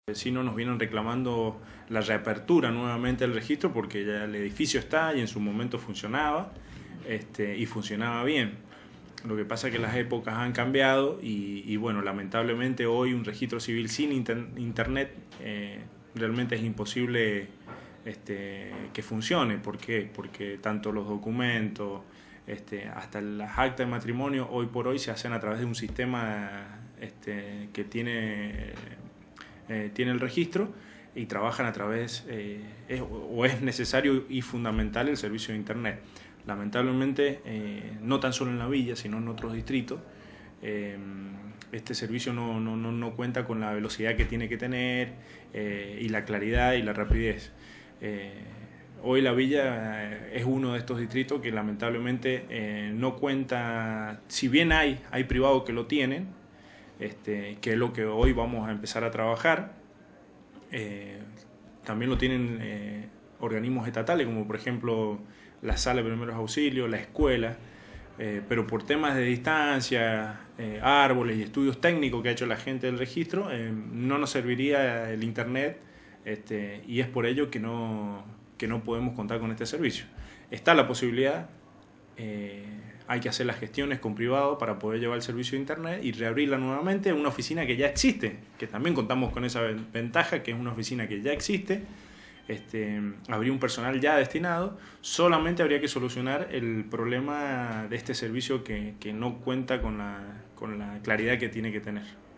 Vecinos nos vienen reclamando la reapertura nuevamente del registro porque ya el edificio está y en su momento funcionaba y funcionaba bien. Lo que pasa es que las épocas han cambiado y bueno, lamentablemente hoy un registro civil sin internet realmente es imposible que funcione. ¿Por qué? Porque tanto los documentos, hasta las actas de matrimonio hoy por hoy se hacen a través de un sistema que tiene el registro y trabajan a través, es necesario y fundamental el servicio de internet. Lamentablemente, no tan solo en la villa, sino en otros distritos, este servicio no cuenta con la velocidad que tiene que tener y la claridad y la rapidez. Hoy la villa es uno de estos distritos que lamentablemente no cuenta, si bien hay privados que lo tienen, que es lo que hoy vamos a empezar a trabajar. También lo tienen organismos estatales, como por ejemplo la sala de primeros auxilios, la escuela, pero por temas de distancia, árboles y estudios técnicos que ha hecho la gente del registro, no nos serviría el internet, y es por ello que no podemos contar con este servicio. Está la posibilidad, hay que hacer las gestiones con privado para poder llevar el servicio de internet y reabrirla nuevamente en una oficina que ya existe, que también contamos con esa ventaja, que es una oficina que ya existe. Habría un personal ya destinado, solamente habría que solucionar el problema de este servicio que no cuenta con la claridad que tiene que tener.